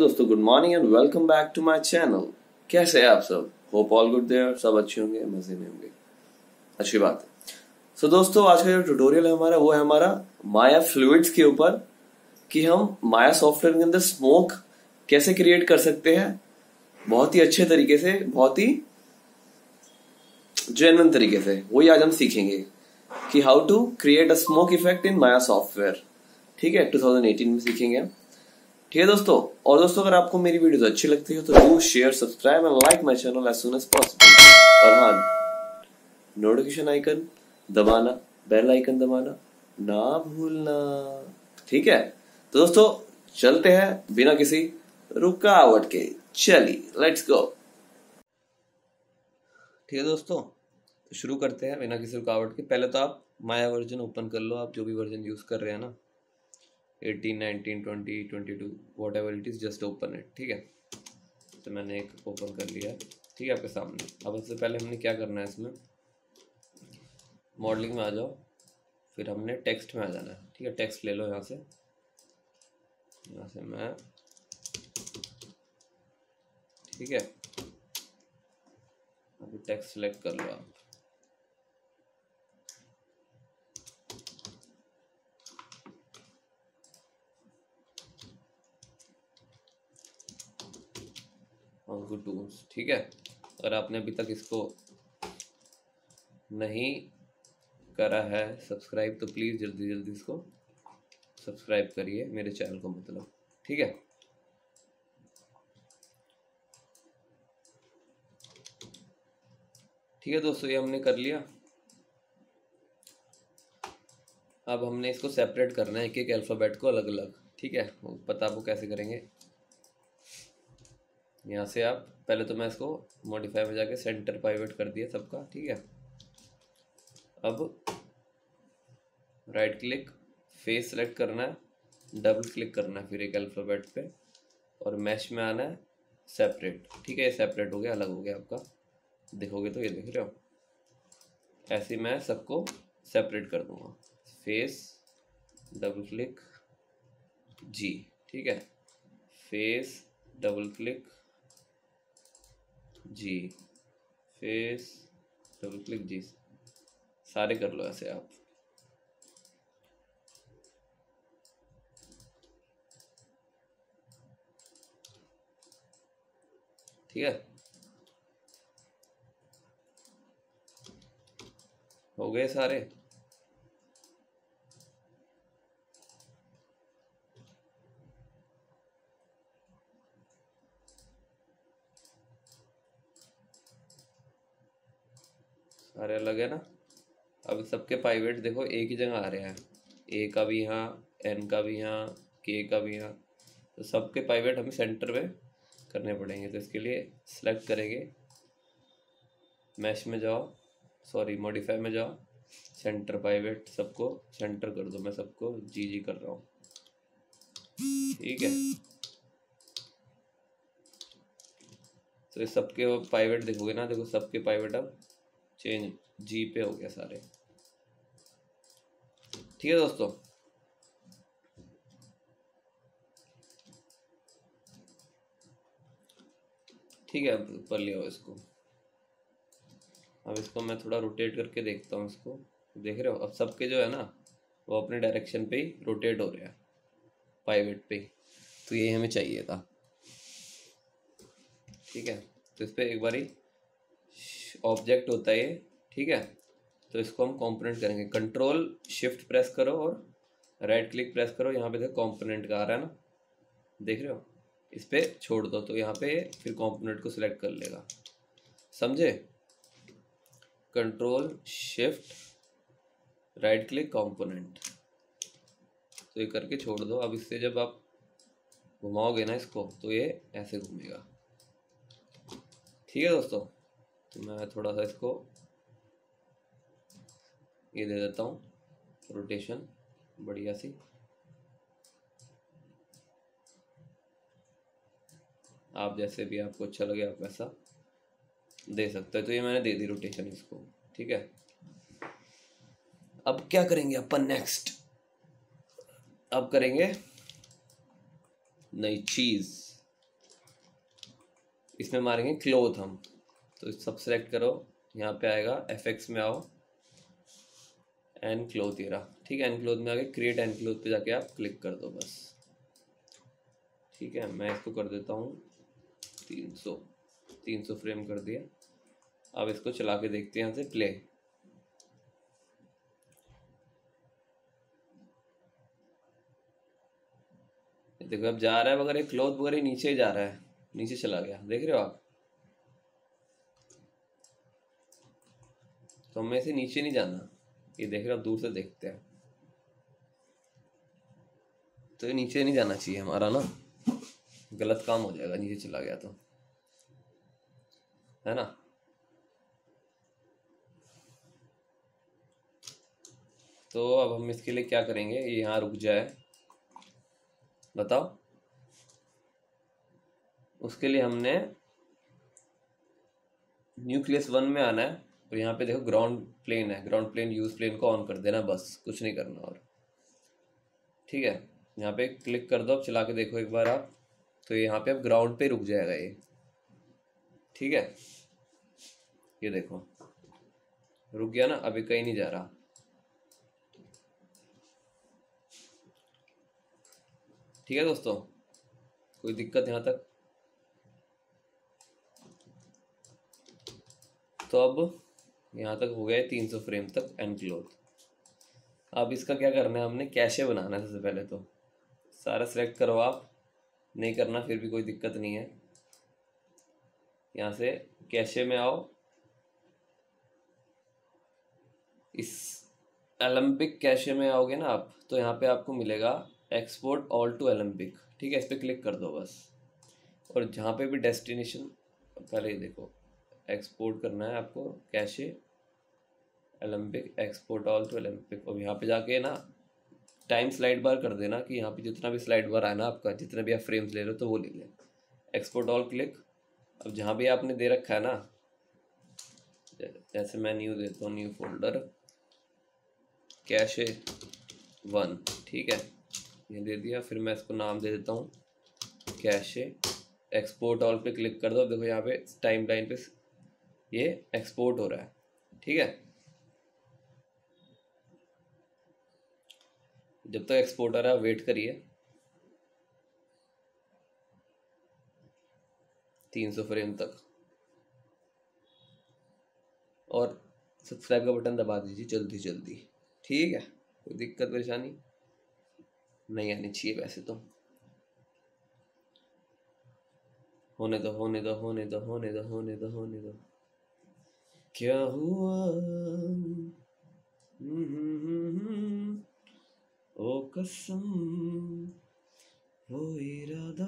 दोस्तों, good morning and welcome back to my channel. कैसे हैं आप सब? होप ऑल गुड देयर, सब अच्छे होंगे, मजे में होंगे, अच्छी बात है। सो दोस्तों, आज का जो ट्यूटोरियल है हमारा, वो है हमारा माया फ्लूइड्स के ऊपर कि हम माया सॉफ्टवेयर के अंदर स्मोक कैसे क्रिएट कर सकते हैं बहुत ही अच्छे तरीके से, बहुत ही जेन्युइन तरीके से। वही आज हम सीखेंगे कि how to create a smoke effect in Maya software. ठीक है, 2018 में सीखेंगे। ठीक है दोस्तों, और दोस्तों अगर आपको मेरी वीडियोस अच्छी लगती है तो do share, subscribe and like my channel as soon as possible. और हाँ, नोटिफिकेशन आइकन दबाना, बेल आइकन दबाना ना भूलना। ठीक है, तो दोस्तों चलते हैं बिना किसी रुकावट के। चलिए लेट्स गो। ठीक है दोस्तों, तो शुरू करते हैं बिना किसी रुकावट के। पहले तो आप माया वर्जन ओपन कर लो, आप जो भी वर्जन यूज कर रहे हैं ना, 18, 19, 20, 22, whatever it is, just open it. ठीक है, तो मैंने एक ओपन कर लिया। ठीक है, आपके सामने। अब इससे पहले हमने क्या करना है, इसमें मॉडलिंग में आ जाओ, फिर हमने टेक्स्ट में आ जाना है। ठीक है, टेक्स्ट ले लो यहाँ से मैं, ठीक है, अभी टेक्स्ट सेलेक्ट कर लो आप। टूल्स, ठीक है। अगर आपने अभी तक इसको नहीं करा है सब्सक्राइब, तो प्लीज़ जल्दी जल्दी इसको सब्सक्राइब करिए, मेरे चैनल को मतलब। ठीक है, ठीक है दोस्तों, ये हमने कर लिया। अब हमने इसको सेपरेट करना है, एक एक अल्फ़ाबेट को अलग अलग। ठीक है, पता आपको कैसे करेंगे। यहाँ से आप पहले तो मैं इसको मॉडिफाई में जाके सेंटर पाइवट कर दिया सबका। ठीक है, अब राइट क्लिक, फेस सेलेक्ट करना है, डबल क्लिक करना है फिर एक अल्फ़ाबेट पे, और मैश में आना है सेपरेट। ठीक है, ये सेपरेट हो गया, अलग हो गया आपका। देखोगे तो ये देख रहे हो, ऐसे मैं सबको सेपरेट कर दूंगा। Face, double click, G. ठीक है, face, double click, G, face, double click, G. सारे कर लो ऐसे आप। ठीक है, हो गए सारे। सारे अलग है ना। अब सबके पाइवेट देखो एक ही जगह आ रहे हैं, ए का भी यहाँ, एन का भी यहाँ, के का भी यहाँ। तो सबके पाइवेट हमें सेंटर में करने पड़ेंगे। तो इसके लिए सेलेक्ट करेंगे, मैश में जाओ, सॉरी मॉडिफाई में जाओ, सेंटर पाइवेट सबको सेंटर कर दो। मैं सबको जी जी कर रहा हूँ। ठीक है, तो इस सबके पाइवेट देखोगे ना, देखो सबके पाइवेट अब चेंज जी पे हो गया सारे। ठीक है दोस्तों, ठीक है, अब ऊपर ले आओ इसको। अब इसको मैं थोड़ा रोटेट करके देखता हूँ इसको। देख रहे हो, अब सबके जो है ना, वो अपने डायरेक्शन पे ही रोटेट हो रहे हैं, पाइवेट पे। तो यही हमें चाहिए था। ठीक है, तो इस पर एक बारी ऑब्जेक्ट होता है ये। ठीक है, तो इसको हम कंपोनेंट करेंगे। कंट्रोल शिफ्ट प्रेस करो और राइट क्लिक प्रेस करो। यहाँ पे देखो कंपोनेंट का आ रहा है ना, देख रहे हो, इस पे छोड़ दो तो यहाँ पे फिर कंपोनेंट को सिलेक्ट कर लेगा। समझे? Control shift right click component, तो ये करके छोड़ दो। अब इससे जब आप घुमाओगे ना इसको, तो ये ऐसे घूमेगा। ठीक है दोस्तों, तो मैं थोड़ा सा इसको ये दे देता हूँ रोटेशन बढ़िया सी। आप जैसे भी आपको अच्छा लगे आप वैसा दे सकते हो। तो ये मैंने दे दी रोटेशन इसको। ठीक है, अब क्या करेंगे अपन नेक्स्ट? अब करेंगे नई चीज। इसमें मारेंगे क्लोथ हम, तो सब सेलेक्ट करो, यहाँ पे आएगा एफएक्स में आओ, एन क्लोथ ये रहा, ठीक है। एन क्लोथ में आके क्रिएट एन क्लोथ पे जाके आप क्लिक कर दो बस, ठीक है। मैं इसको कर देता हूँ 300 फ्रेम कर दिया। अब इसको चला के देखते हैं यहाँ से प्ले। देखो अब जा रहा है वगैरह, क्लोथ वगैरह नीचे ही जा रहा है, नीचे चला गया, देख रहे हो आप। तो हमें से नीचे नहीं जाना, ये देख रहे हो, दूर से देखते हैं। तो ये नीचे नहीं जाना चाहिए हमारा ना, गलत काम हो जाएगा नीचे चला गया तो, है ना। तो अब हम इसके लिए क्या करेंगे, ये यहाँ रुक जाए, बताओ। उसके लिए हमने न्यूक्लियस 1 में आना है, और यहाँ पे देखो ग्राउंड प्लेन है, ग्राउंड प्लेन यूज प्लेन को ऑन कर देना, बस कुछ नहीं करना और, ठीक है। यहाँ पे क्लिक कर दो, अब चला के देखो एक बार आप, तो यहाँ पे अब ग्राउंड पे रुक जाएगा ये, ठीक है। ये देखो रुक गया ना, अभी कहीं नहीं जा रहा, ठीक है दोस्तों। कोई दिक्कत यहाँ तक? तो अब यहाँ तक हो गया 300 फ्रेम तक एनक्लोज। अब इसका क्या करना है, हमने कैशे बनाना है। सबसे पहले तो सारा सेलेक्ट करो, आप नहीं करना फिर भी कोई दिक्कत नहीं है। यहाँ से कैशे में आओ, इस ओलंपिक कैशे में आओगे ना आप, तो यहाँ पे आपको मिलेगा एक्सपोर्ट ऑल टू ओलंपिक, ठीक है। इस पर क्लिक कर दो बस, और जहाँ पे भी डेस्टिनेशन, पहले देखो एक्सपोर्ट करना है आपको, cache Alembic, export all to Alembic. और यहाँ पे जाके ना टाइम स्लाइड बार कर देना, कि यहाँ पे जितना भी स्लाइड बार आए ना आपका, जितने भी आप फ्रेम्स ले रहे हो तो वो ले लें। Export all click. अब जहाँ भी आपने दे रखा है ना, जैसे मैं न्यू देता हूँ, न्यू फोल्डर कैशे 1, ठीक है, ये दे दिया। फिर मैं इसको नाम दे देता हूँ कैशे। एक्सपोर्ट ऑल पे क्लिक कर दो, देखो यहाँ पे टाइम लाइन पे ये एक्सपोर्ट हो रहा है, ठीक है। जब तक एक्सपोर्ट आ रहा है वेट करिए। 300 फ्रेम तक, और सब्सक्राइब का बटन दबा दीजिए जल्दी जल्दी, ठीक है। कोई दिक्कत परेशानी नहीं आनी चाहिए वैसे तो। होने दो होने दो होने दो होने दो होने दो होने दो। क्या हुआ ओ कसम, वो इरादा,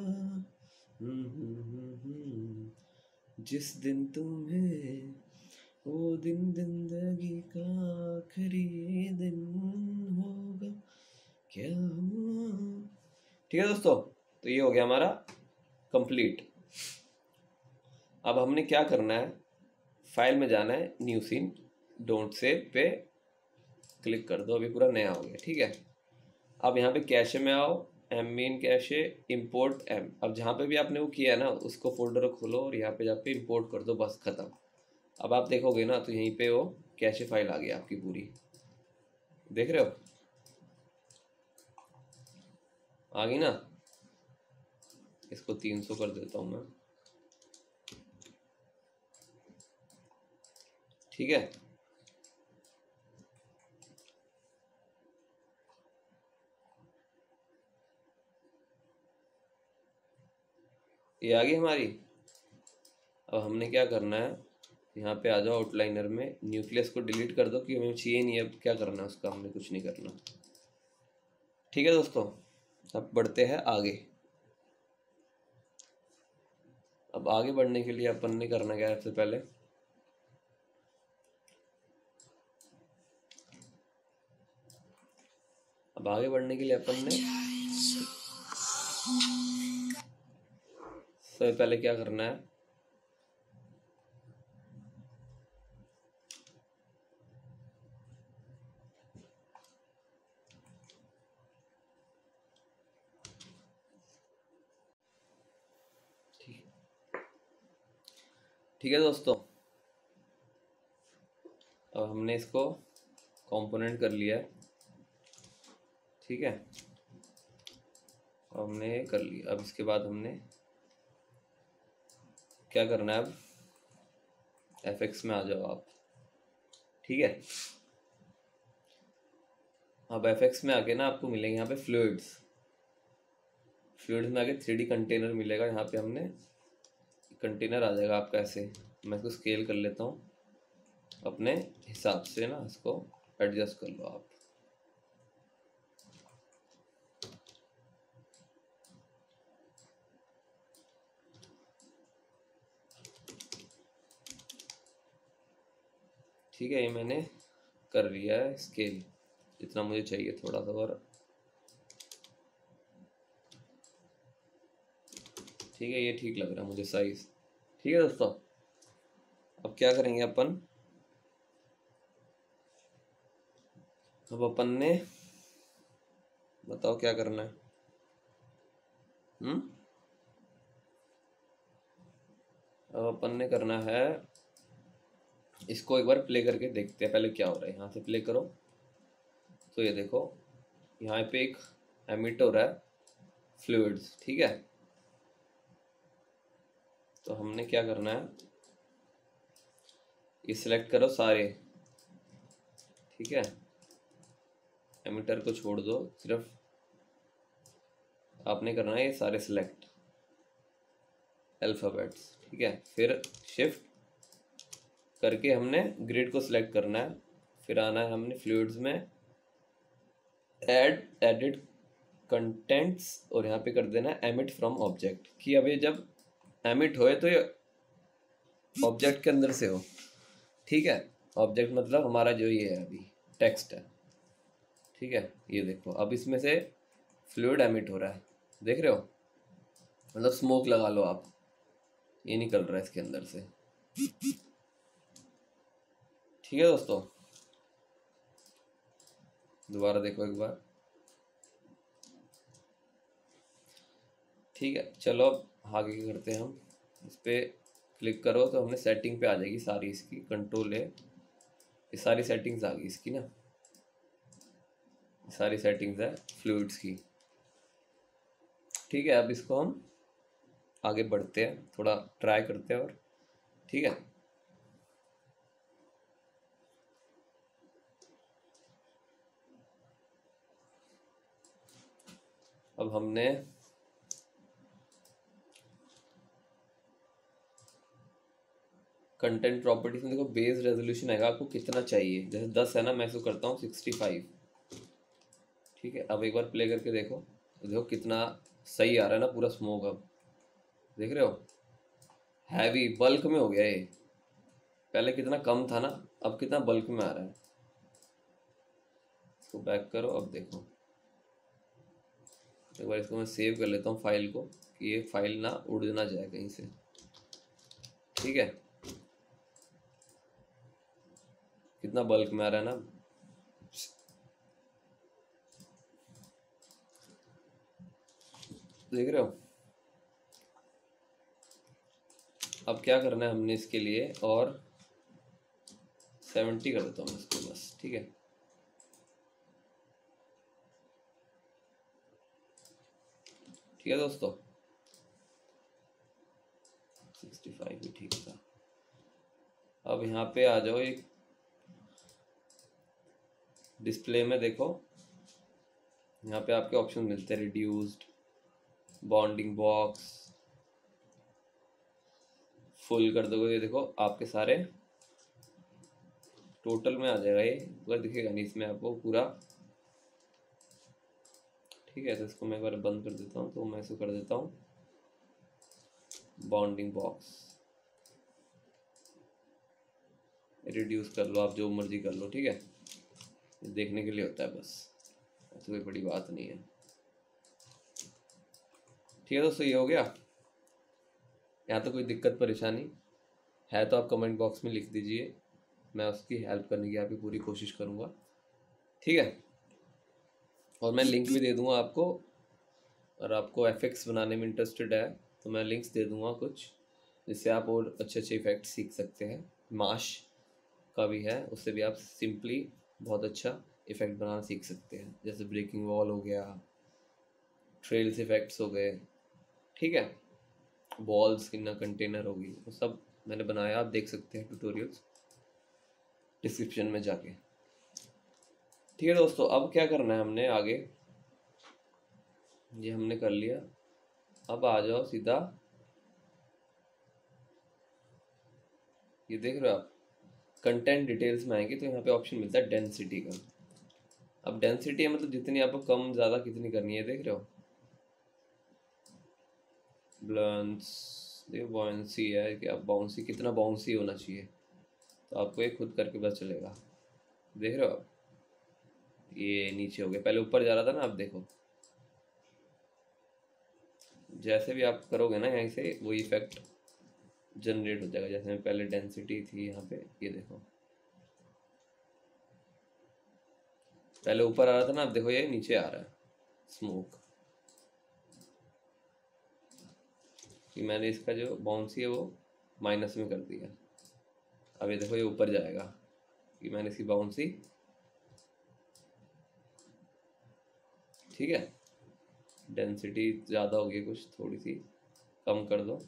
जिस दिन तुम्हें, वो दिन जिंदगी का आखिरी दिन होगा, क्या हुआ। ठीक है दोस्तों, तो ये हो गया हमारा कंप्लीट। अब हमने क्या करना है, फाइल में जाना है, न्यू सीन, डोंट सेव पे क्लिक कर दो, अभी पूरा नया हो गया, ठीक है। अब यहाँ पे कैशे में आओ, एम मीन कैशे, इंपोर्ट एम। अब जहाँ पे भी आपने वो किया है ना, उसको फोल्डर खोलो और यहाँ पे जाके इंपोर्ट कर दो, बस खत्म। अब आप देखोगे ना, तो यहीं पे वो कैशे फाइल आ गई आपकी पूरी, देख रहे हो, आ गई ना। इसको 300 कर देता हूँ मैं, ठीक है। ये आ गई हमारी। अब हमने क्या करना है, यहाँ पे आ जाओ आउटलाइनर में, न्यूक्लियस को डिलीट कर दो कि हमें चाहिए नहीं। अब क्या करना है उसका, हमने कुछ नहीं करना, ठीक है दोस्तों। अब बढ़ते हैं आगे। अब आगे बढ़ने के लिए अपन ने करना क्या है, सबसे पहले अब आगे बढ़ने के लिए अपन ने सबसे पहले क्या करना है, ठीक है दोस्तों, अब हमने इसको कंपोनेंट कर लिया है। ठीक है, हमने कर लिया। अब इसके बाद हमने क्या करना है, अब एफएक्स में आ जाओ आप। ठीक है, अब एफएक्स में आके ना आपको मिलेंगे यहाँ पे फ्लूइड्स। फ्लूइड्स में आके 3D कंटेनर मिलेगा। यहाँ पे हमने कंटेनर आ जाएगा आपका ऐसे। मैं इसको स्केल कर लेता हूँ अपने हिसाब से ना, इसको एडजस्ट कर लो आप। ठीक है, ये मैंने कर लिया है स्केल, जितना मुझे चाहिए, थोड़ा सा और। ठीक है, ये ठीक लग रहा है मुझे साइज। ठीक है दोस्तों, अब क्या करेंगे अपन, अब अपन ने बताओ क्या करना है। अब अपन ने करना है, इसको एक बार प्ले करके देखते हैं पहले क्या हो रहा है। यहाँ से प्ले करो तो ये देखो, यहाँ पे एक एमिट हो रहा है फ्लूइड्स। ठीक है, तो हमने क्या करना है, ये सिलेक्ट करो सारे। ठीक है, एमिटर को छोड़ दो, सिर्फ आपने करना है ये सारे सिलेक्ट अल्फाबेट्स। ठीक है, फिर शिफ्ट करके हमने ग्रिड को सिलेक्ट करना है। फिर आना है हमने फ्लूइड्स में, एडिट कंटेंट्स, और यहाँ पे कर देना है एमिट फ्रॉम ऑब्जेक्ट। कि अब ये जब एमिट होए तो ये ऑब्जेक्ट के अंदर से हो। ठीक है, ऑब्जेक्ट मतलब हमारा जो ये है अभी टेक्स्ट है। ठीक है, ये देखो अब इसमें से फ्लूइड एमिट हो रहा है, देख रहे हो, मतलब स्मोक लगा लो आप, ये निकल रहा है इसके अंदर से। ठीक है दोस्तों, दोबारा देखो एक बार। ठीक है, चलो अब आगे क्या करते हैं हम, इस पर क्लिक करो तो हमने सेटिंग पे आ जाएगी सारी इसकी, कंट्रोल है, ये सारी सेटिंग्स आ गई इसकी ना, सारी सेटिंग्स है फ्लूइड्स की। ठीक है, अब इसको हम आगे बढ़ते हैं, थोड़ा ट्राई करते हैं और। ठीक है, अब हमने कंटेंट प्रॉपर्टीज में देखो, बेस रेजोल्यूशन है आपको कितना चाहिए, जैसे 10 है ना, मैं इसको करता हूँ 65। ठीक है, अब एक बार प्ले करके देखो तो देखो कितना सही आ रहा है ना पूरा स्मोक। अब देख रहे हो, हैवी बल्क में हो गया ये, पहले कितना कम था ना, अब कितना बल्क में आ रहा है। इसको बैक करो, अब देखो एक बार इसको मैं सेव कर लेता हूँ फाइल को, कि ये फाइल ना उड़ ना जाए कहीं से। ठीक है, कितना बल्क में आ रहा है ना, देख रहे हो। अब क्या करना है हमने इसके लिए, और 70 कर देता हूँ इसको बस। ठीक है, ठीक है दोस्तों, 65 भी ठीक था। अब यहाँ पे आ जाओ, एक डिस्प्ले में देखो, यहाँ पे आपके ऑप्शन मिलते हैं, रिड्यूस्ड, बॉन्डिंग बॉक्स, फुल कर दोगे, ये देखो आपके सारे टोटल में आ जाएगा ये, अगर दिखेगा नहीं इसमें आपको पूरा। ठीक है, तो इसको मैं एक बार बंद कर देता हूँ, तो मैं इसको कर देता हूँ बॉन्डिंग बॉक्स, रिड्यूस कर लो आप, जो मर्जी कर लो। ठीक है, देखने के लिए होता है बस, ऐसी कोई बड़ी बात नहीं है। ठीक है दोस्तों, ये हो गया। यहाँ तो कोई दिक्कत परेशानी है तो आप कमेंट बॉक्स में लिख दीजिए, मैं उसकी हेल्प करने की आपकी पूरी कोशिश करूँगा। ठीक है, और मैं लिंक भी दे दूँगा आपको, और आपको एफएक्स बनाने में इंटरेस्टेड है तो मैं लिंक्स दे दूँगा कुछ, जिससे आप और अच्छे अच्छे इफेक्ट सीख सकते हैं। माश का भी है, उससे भी आप सिंपली बहुत अच्छा इफेक्ट बनाना सीख सकते हैं, जैसे ब्रेकिंग वॉल हो गया, ट्रेल्स इफेक्ट्स हो गए, ठीक है, बॉल्स की ना कंटेनर होगी, वो सब मैंने बनाया, आप देख सकते हैं ट्यूटोरियल्स डिस्क्रिप्शन में जाके। ठीक है दोस्तों, अब क्या करना है हमने आगे, ये हमने कर लिया। अब आ जाओ सीधा, ये देख रहे हो आप, कंटेंट डिटेल्स में आएंगे तो यहाँ पे ऑप्शन मिलता है डेंसिटी का। अब डेंसिटी है मतलब जितनी आपको कम ज़्यादा कितनी करनी है, देख रहे हो, ब्लंस, देखो बाउंसी है कि आप बाउंसी कितना बाउंसी होना चाहिए, तो आपको ये खुद करके पता चलेगा। देख रहे हो आप, ये नीचे हो गया, पहले ऊपर जा रहा था ना, आप देखो जैसे भी आप करोगे ना यहीं से वो इफेक्ट जनरेट हो जाएगा। जैसे पहले डेंसिटी थी यहाँ पे, ये देखो पहले ऊपर आ रहा था ना, अब देखो ये नीचे आ रहा है स्मोक, कि मैंने इसका जो बाउंसी है वो माइनस में कर दिया। अब ये देखो ये ऊपर जाएगा कि मैंने इसकी बाउंसी, ठीक है, डेंसिटी ज़्यादा होगी कुछ, थोड़ी सी कम कर दो।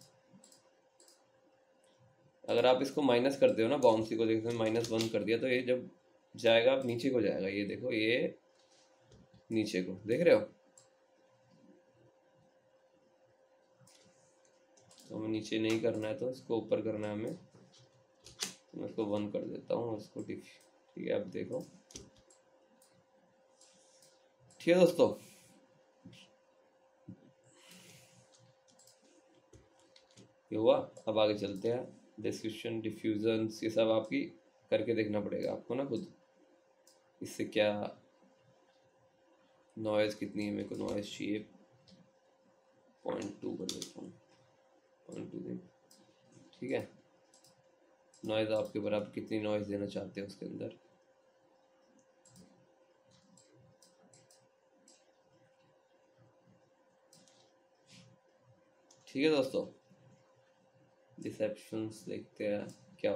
अगर आप इसको माइनस करते हो ना बाउंसी को, देखो -1 कर दिया तो ये जब जाएगा अब नीचे को जाएगा, ये देखो ये नीचे को, देख रहे हो। तो हमें नीचे नहीं करना है तो इसको ऊपर करना है हमें, तो मैं इसको 1 कर देता हूँ इसको, ठीक है। अब देखो, ठीक है दोस्तों, ये हुआ। अब आगे चलते हैं, डिस्क्रिप्शन, डिफ्यूजन्स, ये सब आपकी करके देखना पड़ेगा आपको ना खुद, इससे क्या नॉइज़ कितनी है, मेरे को नॉइज़ चाहिए 0.2 कर देता हूँ, 0.2 ठीक है। नॉइज़ आपके ऊपर, आप कितनी नॉइज़ देना चाहते हैं उसके अंदर। ठीक है दोस्तों, डिसेप्शंस देखते हैं क्या,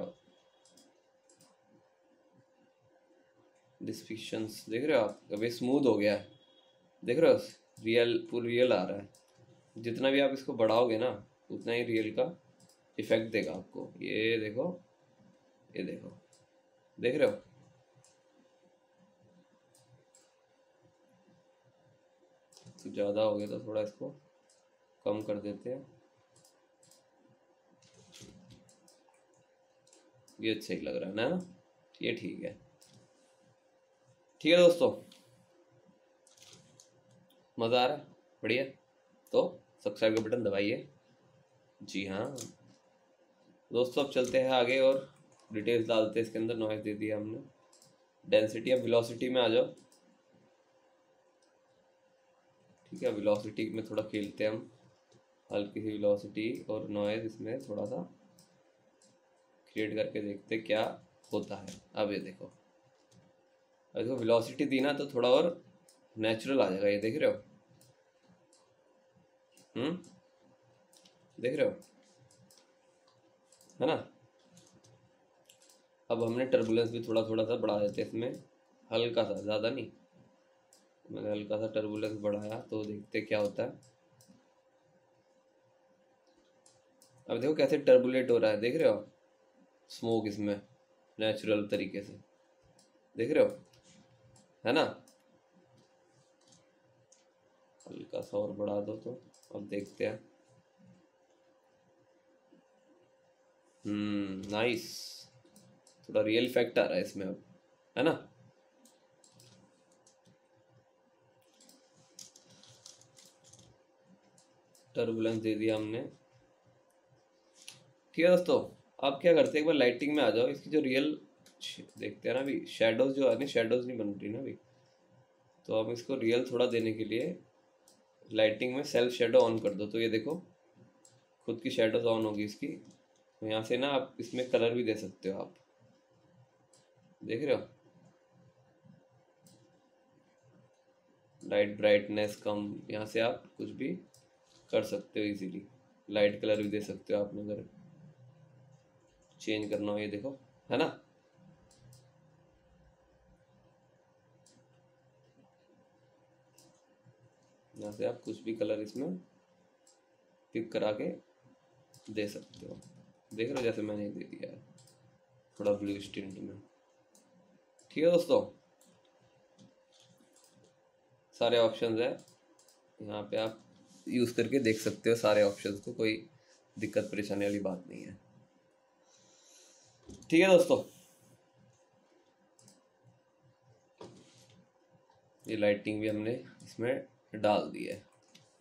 डिस्क्रिप्शंस देख रहे हो आप, अभी स्मूथ हो गया है, देख रहे हो, रियल पूरा रियल आ रहा है। जितना भी आप इसको बढ़ाओगे ना उतना ही रियल का इफेक्ट देगा आपको। ये देखो, ये देखो, देख रहे हो, तो ज़्यादा हो गया तो थोड़ा इसको कम कर देते हैं, ये अच्छा ही लग रहा है ना, ये ठीक है। ठीक है दोस्तों, मज़ा आ रहा है, बढ़िया, तो सब्सक्राइब का बटन दबाइए। जी हाँ दोस्तों, अब चलते हैं आगे और डिटेल्स डालते हैं इसके अंदर। नॉइज़ दे दिया हमने, डेंसिटी, अब वेलोसिटी में आ जाओ। ठीक है, वेलोसिटी में थोड़ा खेलते हैं हम, हल्की सी वेलोसिटी और नॉइज़ इसमें थोड़ा सा क्रिएट करके देखते क्या होता है। अब ये देखो, अब देखो वेलोसिटी दी ना तो थोड़ा और नेचुरल आ जाएगा, ये देख रहे हो, देख रहे हो, है ना। अब हमने टर्बुलेंस भी थोड़ा थोड़ा सा बढ़ा देते हैं इसमें, हल्का सा, ज़्यादा नहीं, मैंने हल्का सा टर्बुलेंस बढ़ाया, तो देखते क्या होता है। अब देखो कैसे टर्बुलेट हो रहा है, देख रहे हो, स्मोक इसमें नेचुरल तरीके से, देख रहे हो, है ना। हल्का सा और बढ़ा दो तो अब देखते हैं। नाइस, थोड़ा रियल इफेक्ट आ रहा है इसमें अब, है ना। टर्बुलेंस दे दिया हमने। ठीक है दोस्तों, अब क्या करते हैं, एक बार लाइटिंग में आ जाओ, इसकी जो रियल देखते हैं ना, अभी शेडोज जो है ना, शेडोज नहीं बन रही ना अभी, तो अब इसको रियल थोड़ा देने के लिए लाइटिंग में सेल्फ शेडो ऑन कर दो, तो ये देखो खुद की शेडोज ऑन होगी इसकी। तो यहाँ से ना आप इसमें कलर भी दे सकते हो आप, देख रहे हो, लाइट ब्राइटनेस कम, यहाँ से आप कुछ भी कर सकते हो इजीली। लाइट कलर भी दे सकते हो आपने अगर चेंज करना हो, ये देखो, है ना। यहाँ से आप कुछ भी कलर इसमें पिक करा के दे सकते हो। देख रहे हो जैसे मैंने दे दिया है थोड़ा ब्लू टिंट में। ठीक है दोस्तों, सारे ऑप्शंस है यहाँ पे, आप यूज़ करके देख सकते हो सारे ऑप्शंस को, कोई दिक्कत परेशानी वाली बात नहीं है। ठीक है दोस्तों, ये लाइटिंग भी हमने इसमें डाल दी है।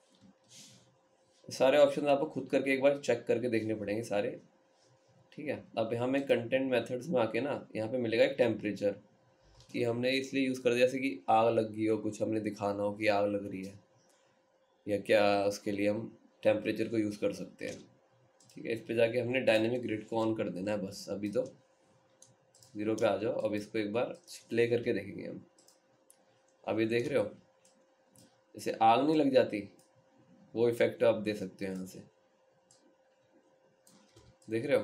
सारे ऑप्शन आपको खुद करके एक बार चेक करके देखने पड़ेंगे सारे। ठीक है, अब यहाँ में कंटेंट मेथड्स में आके ना यहाँ पे मिलेगा एक टेम्परेचर, कि हमने इसलिए यूज़ कर दिया जैसे कि आग लग गई हो, कुछ हमने दिखाना हो कि आग लग रही है या क्या, उसके लिए हम टेम्परेचर को यूज़ कर सकते हैं। ठीक है, इस पे जाके हमने डायनेमिक ग्रिड को ऑन कर देना है बस। अभी तो 0 पे आ जाओ। अब इसको एक बार प्ले करके देखेंगे हम। अभी देख रहे हो जैसे आग नहीं लग जाती, वो इफेक्ट आप दे सकते हो यहाँ से, देख रहे हो।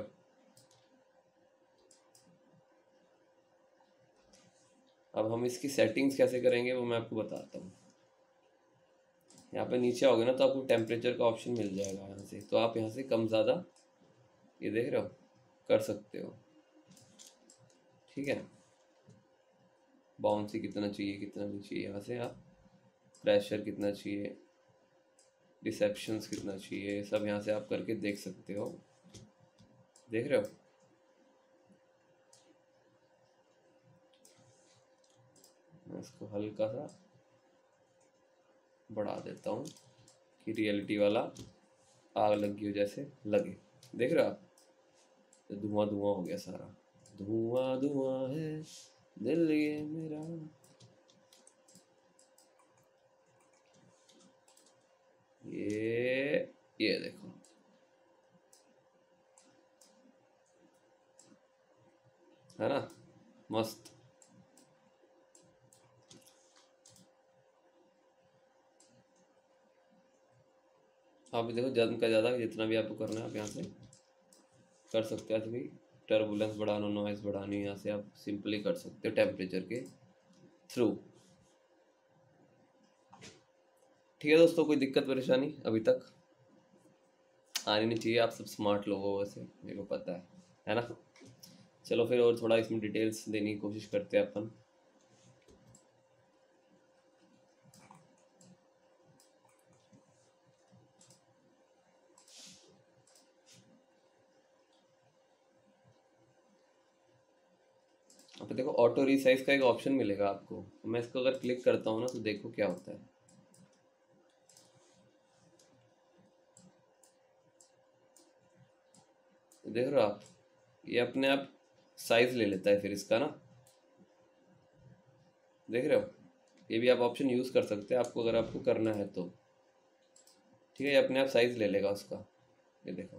अब हम इसकी सेटिंग्स कैसे करेंगे वो मैं आपको बताता हूँ। यहाँ पे नीचे आओगे ना तो आपको टेम्परेचर का ऑप्शन मिल जाएगा यहाँ से, तो आप यहाँ से कम ज़्यादा, ये देख रहे हो, कर सकते हो। ठीक है, बाउंसी कितना चाहिए कितना नहीं चाहिए, यहाँ से आप प्रेशर कितना चाहिए, रिसेप्शंस कितना चाहिए, सब यहाँ से आप करके देख सकते हो। देख रहे हो, मैं इसको हल्का सा बढ़ा देता हूँ कि रियलिटी वाला आग लगी हो जैसे लगे। देख रहे हो आप, तो धुआं धुआं हो गया सारा, धुआं धुआं है दिल ये मेरा। ये देखो, है ना, मस्त। आप देखो ज़्यादा का ज़्यादा जितना भी आपको करना है आप यहाँ से कर सकते हो। ऐसे भी टर्बुलेंस बढ़ाना, नॉइज़ बढ़ानी, यहाँ से आप सिंपली कर सकते हो टेम्परेचर के थ्रू। ठीक है दोस्तों, कोई दिक्कत परेशानी अभी तक आनी नहीं चाहिए। आप सब स्मार्ट लोग हो वैसे, मेरे को पता है ना। चलो फिर और थोड़ा इसमें डिटेल्स देने की कोशिश करते हैं अपन। अब देखो ऑटो रिसाइज का एक ऑप्शन मिलेगा आपको, मैं इसको अगर क्लिक करता हूँ ना तो देखो क्या होता है। देख रहे हो आप, ये अपने आप साइज ले लेता है फिर इसका ना, देख रहे हो। ये भी आप ऑप्शन यूज़ कर सकते हैं आपको, अगर आपको करना है तो। ठीक है, ये अपने आप साइज ले लेगा उसका, ये देखो।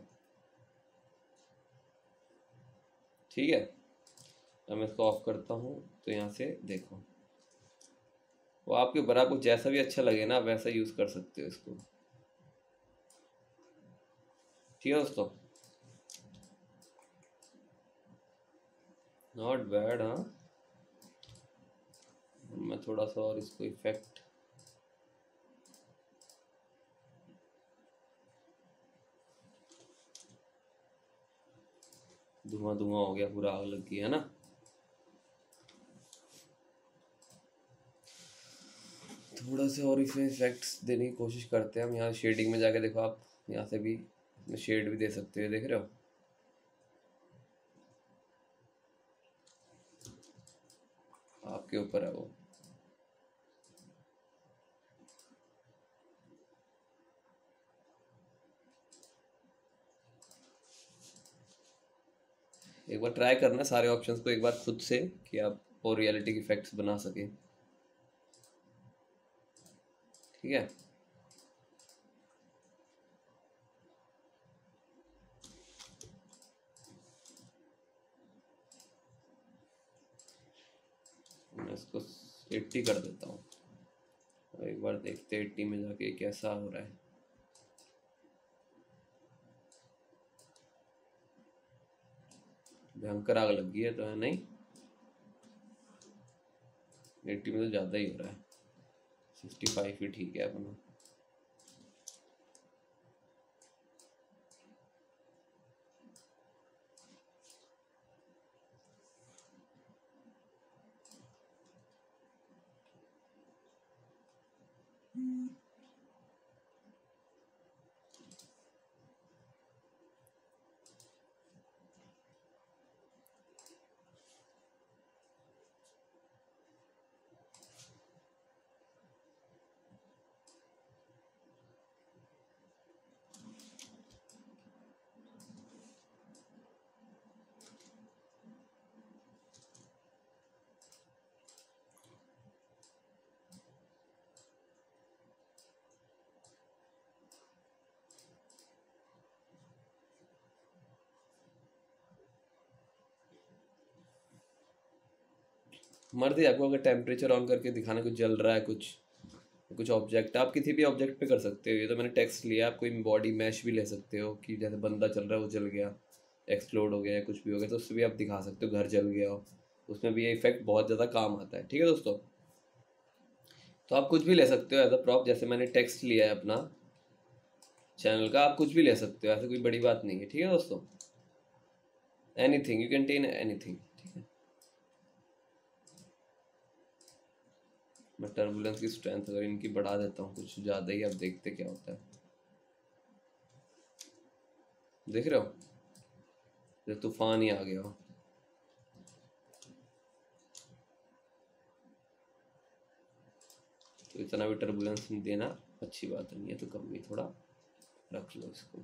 ठीक है, अब मैं इसको ऑफ करता हूँ तो यहाँ से देखो, वो आपके ऊपर, आपको जैसा भी अच्छा लगे ना वैसा यूज़ कर सकते हो इसको। ठीक है दोस्तों, नॉट बैड। हाँ, मैं थोड़ा सा और इसको इफेक्ट, धुआं धुआं हो गया पूरा, आग लग गई है ना। थोड़ा से और इसमें इफेक्ट्स देने की कोशिश करते हैं हम। यहाँ शेडिंग में जाके देखो आप, यहाँ से भी इसमें शेड भी दे सकते हो, देख रहे हो। आपके ऊपर है वो। एक बार ट्राई करना सारे ऑप्शंस को एक बार खुद से, कि आप और रियलिटी के इफेक्ट्स बना सके। ठीक है, मैं इसको 80 कर देता हूँ, एक बार देखते हैं 80 में जाके कैसा हो रहा है। भयंकर आग लग गई है तो है नहीं, 80 में तो ज़्यादा ही हो रहा है, 65 ही ठीक है अपना। मर्जी आपको, अगर टेम्परेचर ऑन करके दिखाना कुछ जल रहा है, कुछ ऑब्जेक्ट, आप किसी भी ऑब्जेक्ट पे कर सकते हो। ये तो मैंने टेक्स्ट लिया, आप कोई बॉडी मैश भी ले सकते हो कि जैसे बंदा चल रहा है वो जल गया, एक्सप्लोड हो गया या कुछ भी हो गया, तो उससे भी आप दिखा सकते हो, घर जल गया हो, उसमें भी ये इफेक्ट बहुत ज़्यादा काम आता है। ठीक है दोस्तों, तो आप कुछ भी ले सकते हो एज अ प्रॉप, जैसे मैंने टेक्स्ट लिया है अपना चैनल का, आप कुछ भी ले सकते हो, ऐसे कोई बड़ी बात नहीं है। ठीक है दोस्तों, anything you can ten anything. ठीक है, मैं टर्बुलेंस की स्ट्रेंथ अगर इनकी बढ़ा देता हूँ कुछ ज़्यादा ही, अब देखते क्या होता है। देख रहे हो, ये तूफान ही आ गया हो। तो इतना भी टर्बुलेंस देना अच्छी बात नहीं है, तो कम भी थोड़ा रख लो इसको।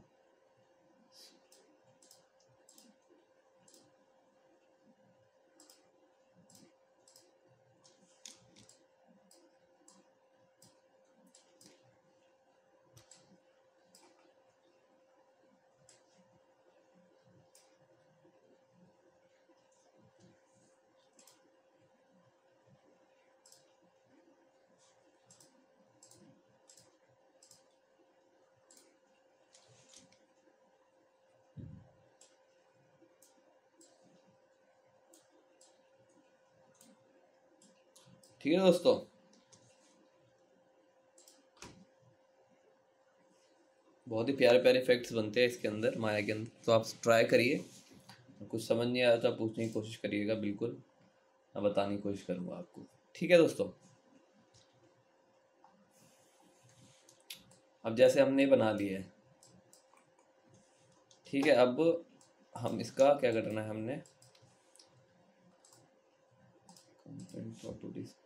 ठीक है दोस्तों, बहुत ही प्यारे प्यारे इफेक्ट्स बनते हैं इसके अंदर, माया के अंदर, तो आप ट्राई करिए। कुछ समझ नहीं आया तो आप पूछने की कोशिश करिएगा, बिल्कुल मैं बताने की कोशिश करूँगा आपको। ठीक है दोस्तों, अब जैसे हमने बना लिया है, ठीक है, अब हम इसका क्या करना है, हमने कंटेंट ऑटो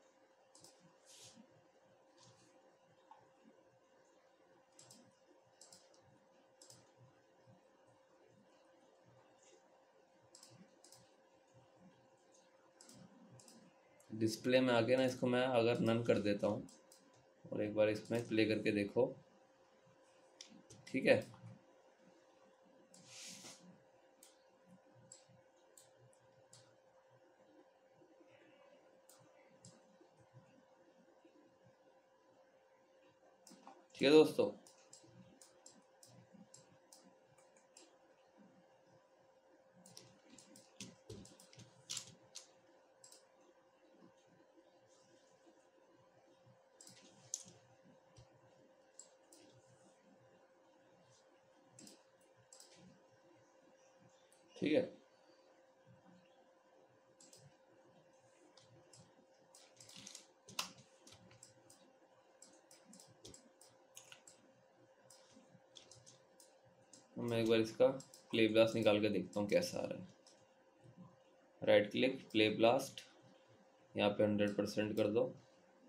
डिस्प्ले में आके ना, इसको मैं अगर नन कर देता हूँ और एक बार इसमें प्ले करके देखो। ठीक है, ठीक है दोस्तों, ठीक है, मैं एक बार इसका प्ले ब्लास्ट निकाल के देखता हूँ कैसा आ रहा है। राइट क्लिक, प्ले ब्लास्ट, यहाँ पे 100% कर दो।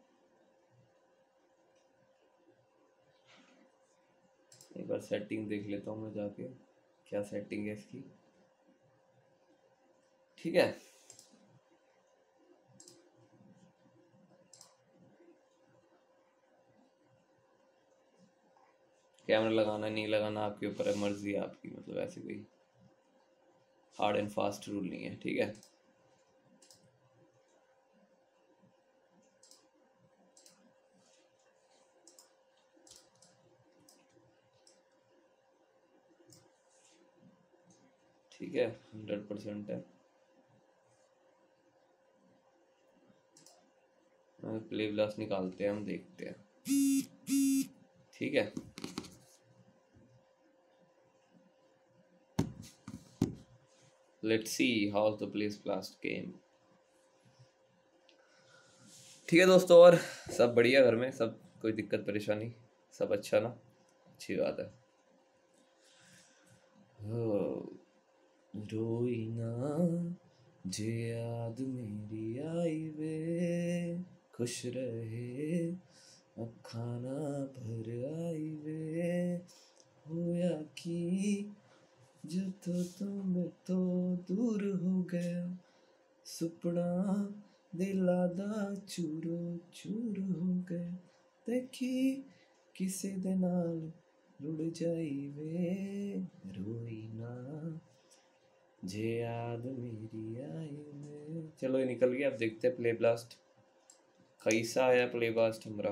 एक बार सेटिंग देख लेता हूँ मैं जाके, क्या सेटिंग है इसकी। ठीक है, कैमरा लगाना नहीं लगाना आपके ऊपर है, मर्जी है आपकी, मतलब ऐसे कोई हार्ड एंड फास्ट रूल नहीं है। ठीक है, ठीक है, 100% है। प्ले ब्लास्ट निकालते हैं, हम देखते हैं। ठीक है, let's see how the playblast game. ठीक है दोस्तों, और सब बढ़िया घर में? सब कोई दिक्कत परेशानी? सब अच्छा ना? अच्छी बात है। रोई ना जे याद मेरी आई वे, खुश रहे अखा ना भर आई वे, होया कि जो तुम तो दूर हो गया, सुपना दिला दा चूरो चूर हो गया, देखी किसी दे नाल रुड़ जाई वे, रोई ना जे याद मेरी आई वे। चलो ये निकल गया, अब देखते हैं प्ले ब्लास्ट कैसा आया। प्ले ब्लास्ट हमारा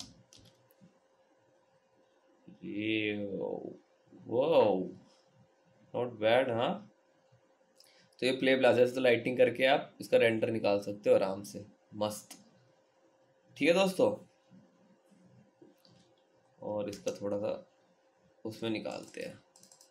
ये वाओ, नॉट बैड। हाँ, तो ये प्ले ब्लास्ट जैसे तो लाइटिंग करके आप इसका रेंडर निकाल सकते हो आराम से, मस्त। ठीक है दोस्तों, और इसका थोड़ा सा उसमें निकालते हैं।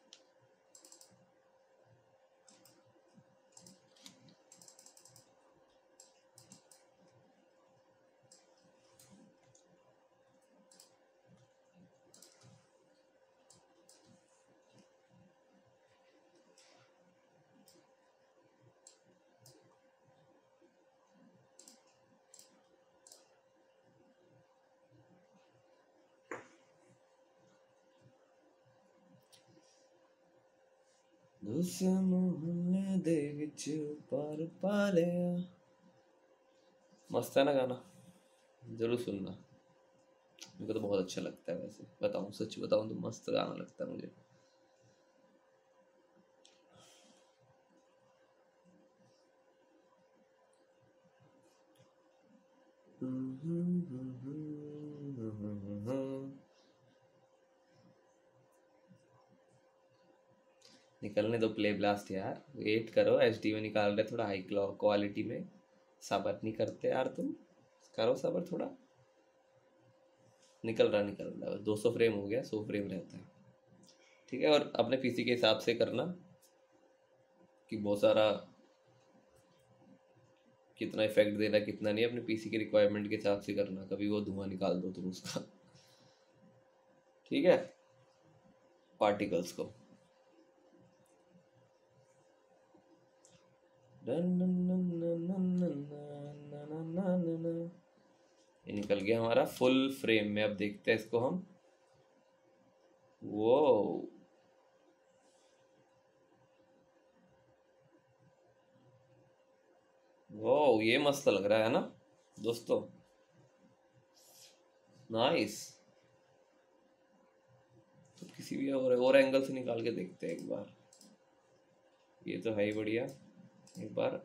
मोहल्ले दे विच पार पा लिया। मस्त है ना गाना? जरूर सुनना, मेरे को तो बहुत अच्छा लगता है। वैसे बताऊं, सच बताऊं तो मस्त गाना लगता है मुझे। निकलने दो प्ले ब्लास्ट यार, वेट करो। एचडी में निकाल रहे, थोड़ा हाई क्वालिटी में। सबर नहीं करते यार तुम, करो सबर थोड़ा। निकल रहा है। 200 फ्रेम हो गया, 100 फ्रेम रहता है। ठीक है, और अपने पीसी के हिसाब से करना कि बहुत सारा कितना इफेक्ट देना कितना नहीं, अपने पीसी के रिक्वायरमेंट के हिसाब से करना। कभी वो धुआं निकाल दो तुम उसका। ठीक है, पार्टिकल्स को। ये निकल गया हमारा फुल फ्रेम में। अब देखते हैं इसको हम। वो ये मस्त लग रहा है ना दोस्तों? नाइस। तो किसी भी और एंगल से निकाल के देखते हैं एक बार। ये तो है ही बढ़िया। एक बार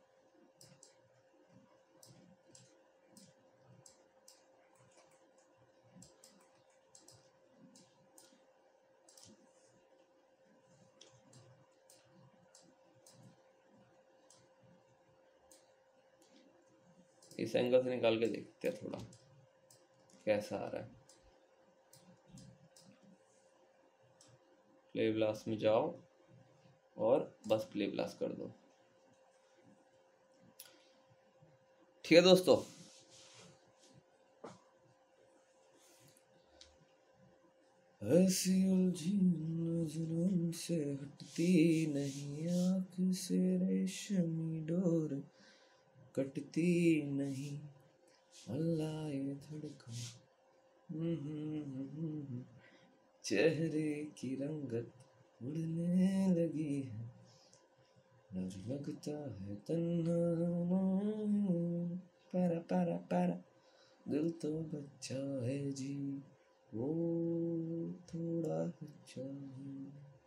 इस एंगल से निकाल के देखते हैं थोड़ा कैसा आ रहा है। प्ले ब्लास्ट में जाओ और बस प्ले ब्लास्ट कर दो। ठीक है दोस्तों, ऐसी उलझी नजरों से हटती नहीं, आँख से रेशमी डोर कटती नहीं, अल्लाह ये धड़कन चेहरे की रंगत उड़ने लगी है, डर लगता है तन्हा, पारा पारा पारा, दिल तो बच्चा है जी, वो थोड़ा बच्चा है,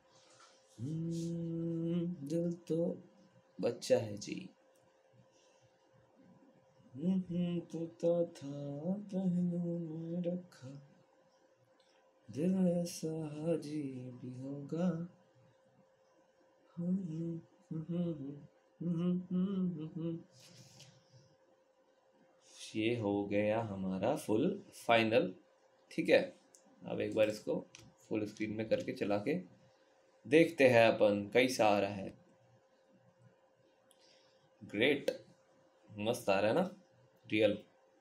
दिल तो बच्चा है जी। तो था पहलू में रखा, दिल ऐसा जी भी होगा, ये हो गया हमारा फुल फाइनल। ठीक है, अब एक बार इसको फुल स्क्रीन में करके चला के देखते हैं अपन कैसा आ रहा है। ग्रेट, मस्त आ रहा है ना, रियल।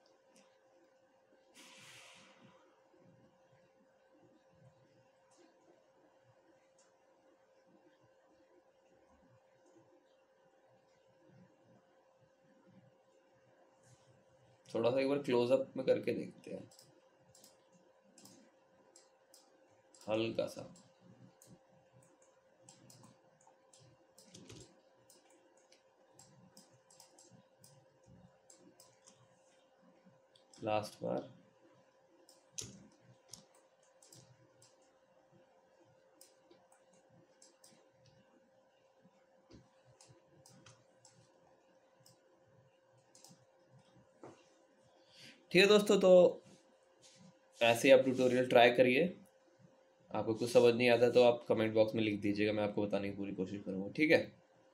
थोड़ा सा एक बार क्लोजअप में करके देखते हैं, हल्का सा। लास्ट बार। ठीक है दोस्तों, तो ऐसे आप ट्यूटोरियल ट्राई करिए। आपको कुछ समझ नहीं आता तो आप कमेंट बॉक्स में लिख दीजिएगा, मैं आपको बताने की पूरी कोशिश करूँगा। ठीक है,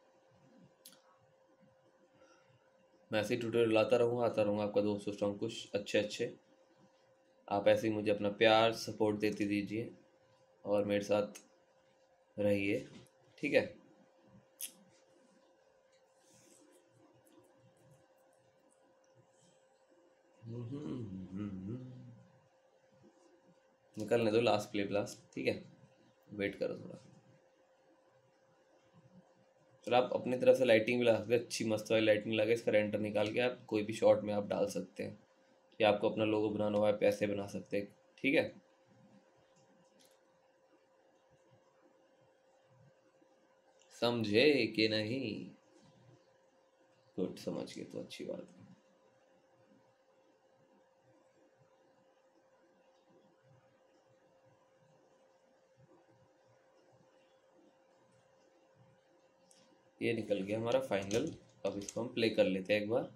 मैं ऐसे ही ट्यूटोरियल आता रहूँगा आपका दोस्त दोस्त अंकुश। अच्छे आप ऐसे ही मुझे अपना प्यार सपोर्ट देते दीजिए और मेरे साथ रहिए। ठीक है, निकलने दो लास्ट प्ले ब्लास्ट। ठीक है, वेट करो थोड़ा। फिर आप अपनी तरफ से लाइटिंग भी लगा सकते हैं, अच्छी मस्त वाली लाइटिंग लगा, इसका रेंडर निकाल के आप कोई भी शॉट में आप डाल सकते हैं, या आपको अपना लोगो बनाना हुआ है पैसे बना सकते हैं। ठीक है, समझे कि नहीं? गुड, समझ गए तो अच्छी बात है। ये निकल गया हमारा फाइनल। अब इसको हम प्ले कर लेते हैं एक बार।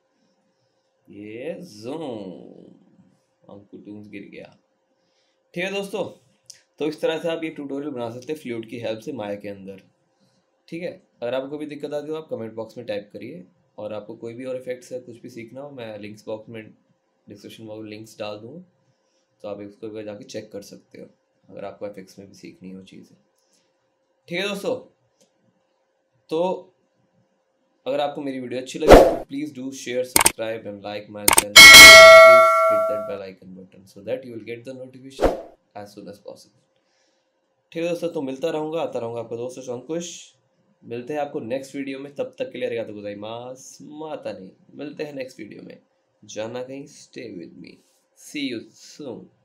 ये जूम, अंकु टून्स गिर गया। ठीक है दोस्तों, तो इस तरह से आप ये ट्यूटोरियल बना सकते हैं फ्लूट की हेल्प से माया के अंदर। ठीक है, अगर आपको कोई भी दिक्कत आती हो आप कमेंट बॉक्स में टाइप करिए, और आपको कोई भी और इफेक्ट्स है कुछ भी सीखना हो, मैं लिंक्स बॉक्स में डिस्क्रिप्शन बॉक्स में लिंक्स डाल दूँ, तो आप इसको एक बार जाके चेक कर सकते हो अगर आपको इफेक्ट्स में भी सीखनी हो चीज़ें। ठीक है दोस्तों, तो अगर आपको मेरी वीडियो अच्छी लगी तो please do share, subscribe and like my channel. Please hit that bell icon button so that you will get the notification as soon as possible. ठीक है दोस्तों, तो मिलता रहूँगा, आता रहूँगा आपका दोस्त अंकुश। मिलते हैं आपको नेक्स्ट वीडियो में, तब तक के लिए arigatou gozaimasu, माता नहीं। मिलते हैं नेक्स्ट वीडियो में, जाना कहीं, stay with me, see you soon.